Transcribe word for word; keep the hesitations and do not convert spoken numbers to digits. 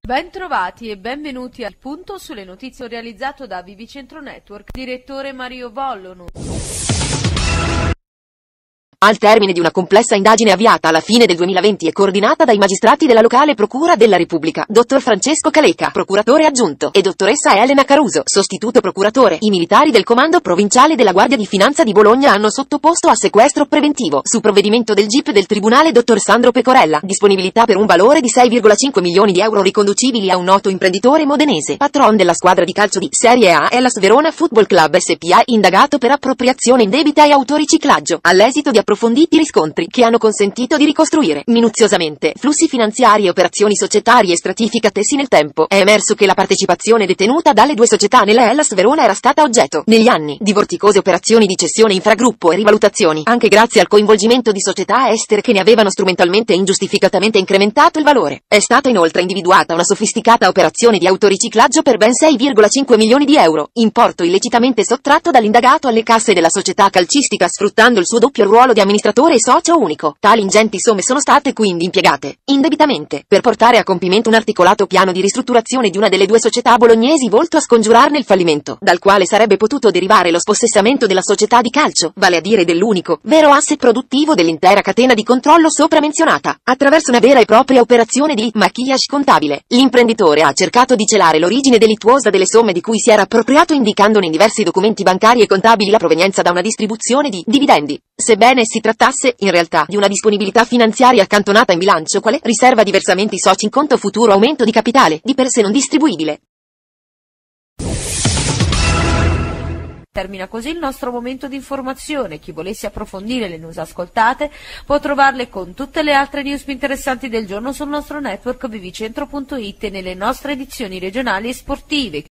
Bentrovati e benvenuti al punto sulle notizie realizzato da Vivicentro Network, direttore Mario Vollonu. Al termine di una complessa indagine avviata alla fine del duemilaventi e coordinata dai magistrati della locale Procura della Repubblica, dottor Francesco Caleca, procuratore aggiunto, e dottoressa Elena Caruso, sostituto procuratore, i militari del Comando Provinciale della Guardia di Finanza di Bologna hanno sottoposto a sequestro preventivo, su provvedimento del G I P del Tribunale dottor Sandro Pecorella, disponibilità per un valore di sei virgola cinque milioni di euro riconducibili a un noto imprenditore modenese, patron della squadra di calcio di Serie A Hellas Verona Football Club S P A, indagato per appropriazione indebita e autoriciclaggio, all'esito di approfonditi riscontri che hanno consentito di ricostruire minuziosamente flussi finanziari e operazioni societarie stratificatesi nel tempo. È emerso che la partecipazione detenuta dalle due società nella Hellas Verona era stata oggetto, negli anni, di vorticose operazioni di cessione infragruppo e rivalutazioni, anche grazie al coinvolgimento di società estere che ne avevano strumentalmente e ingiustificatamente incrementato il valore. È stata inoltre individuata una sofisticata operazione di autoriciclaggio per ben sei virgola cinque milioni di euro, importo illecitamente sottratto dall'indagato alle casse della società calcistica sfruttando il suo doppio ruolo di amministratore e socio unico. Tali ingenti somme sono state quindi impiegate, indebitamente, per portare a compimento un articolato piano di ristrutturazione di una delle due società bolognesi volto a scongiurarne il fallimento, dal quale sarebbe potuto derivare lo spossessamento della società di calcio, vale a dire dell'unico, vero asset produttivo dell'intera catena di controllo sopra menzionata, attraverso una vera e propria operazione di maquillage contabile. L'imprenditore ha cercato di celare l'origine delittuosa delle somme di cui si era appropriato indicandone in diversi documenti bancari e contabili la provenienza da una distribuzione di dividendi, sebbene si trattasse, in realtà, di una disponibilità finanziaria accantonata in bilancio quale riserva di versamenti soci in conto futuro aumento di capitale, di per sé non distribuibile. Termina così il nostro momento di informazione. Chi volesse approfondire le news ascoltate può trovarle con tutte le altre news più interessanti del giorno sul nostro network vivicentro punto it e nelle nostre edizioni regionali e sportive.